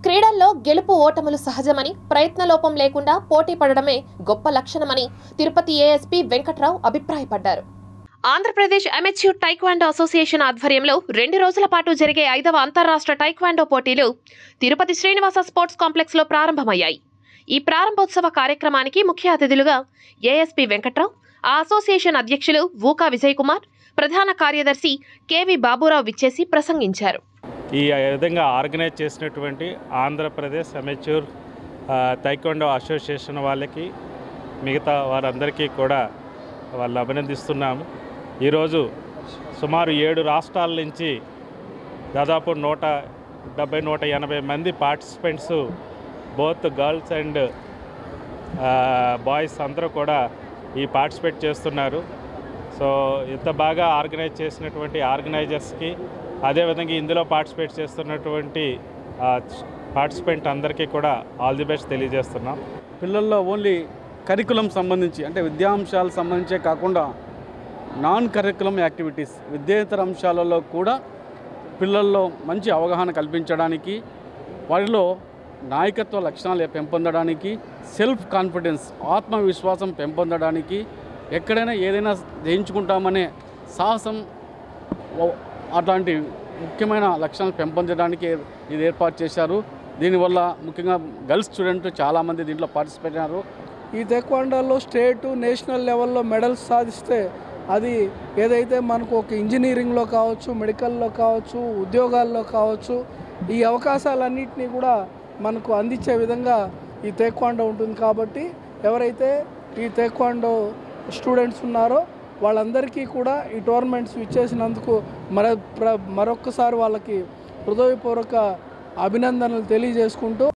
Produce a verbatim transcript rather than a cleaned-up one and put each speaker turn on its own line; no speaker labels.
క్రీడల్లో గెలుపు ఓటములు సహజమని, ప్రయత్నలోపం లేకుండా పోటీ పడడమే గొప్ప లక్షణమని తిరుపతి ఏఎస్పీ వెంకట్రావు అభిప్రాయపడ్డారు. ఆంధ్రప్రదేశ్ అమెచ్యూర్ టైక్వాండో అసోసియేషన్ ఆధ్వర్యంలో రెండు రోజుల పాటు జరిగే ఐదవ అంతర్రాష్ట్ర టైక్వాండో పోటీలు తిరుపతి శ్రీనివాస స్పోర్ట్స్ కాంప్లెక్స్ లో ప్రారంభమయ్యాయి. ఈ ప్రారంభోత్సవ కార్యక్రమానికి ముఖ్య అతిథులుగా ఏఎస్పీ వెంకట్రావు, ఆ అసోసియేషన్ అధ్యక్షులు వూకా విజయ్ కుమార్, ప్రధాన కార్యదర్శి కేవి బాబురావు విచ్చేసి ప్రసంగించారు.
ఈ విధంగా ఆర్గనైజ్ చేసినటువంటి ఆంధ్రప్రదేశ్ అమెచ్యూర్ టైక్వాండో అసోసియేషన్ వాళ్ళకి, మిగతా వారందరికీ కూడా వాళ్ళు అభినందిస్తున్నాము. ఈరోజు సుమారు ఏడు రాష్ట్రాల నుంచి దాదాపు నూట డెబ్బై నూట ఎనభై మంది participants, both girls and boys అందరూ కూడా ఈ పార్టిసిపేట్ చేస్తున్నారు. సో ఇంత బాగా ఆర్గనైజ్ చేసినటువంటి ఆర్గనైజర్స్కి, అదేవిధంగా ఇందులో పార్టిసిపేట్ చేస్తున్నటువంటి పార్టిసిపెంట్ అందరికీ కూడా ఆల్ ది బెస్ట్ తెలియజేస్తున్నాం.
పిల్లల్లో ఓన్లీ కరికులం సంబంధించి అంటే విద్యాంశాలకు సంబంధించే కాకుండా నాన్ కరికులం యాక్టివిటీస్, విద్యేతర అంశాలలో కూడా పిల్లల్లో మంచి అవగాహన కల్పించడానికి, వారిలో నాయకత్వ లక్షణాలు పెంపొందడానికి, సెల్ఫ్ కాన్ఫిడెన్స్ ఆత్మవిశ్వాసం పెంపొందడానికి, ఎక్కడైనా ఏదైనా జయించుకుంటామనే సాహసం, అట్లాంటి ముఖ్యమైన లక్షణాలు పెంపొందడానికి ఇది ఏర్పాటు చేశారు. దీనివల్ల ముఖ్యంగా గర్ల్స్ స్టూడెంట్ చాలామంది దీంట్లో పార్టిసిపేట్ అయ్యారు.
ఈ టైక్వాండోలో స్టేటు నేషనల్ లెవెల్లో మెడల్స్ సాధిస్తే అది ఏదైతే మనకు ఒక ఇంజనీరింగ్లో కావచ్చు, మెడికల్లో కావచ్చు, ఉద్యోగాల్లో కావచ్చు, ఈ అవకాశాలన్నింటినీ కూడా మనకు అందించే విధంగా ఈ టైక్వాండో ఉంటుంది. కాబట్టి ఎవరైతే ఈ టైక్వాండో స్టూడెంట్స్ ఉన్నారో వాళ్ళందరికీ కూడా ఈ టోర్నమెంట్స్ ఇచ్చేసినందుకు మరొ మరొక్కసారి వాళ్ళకి హృదయపూర్వక అభినందనలు తెలియజేసుకుంటూ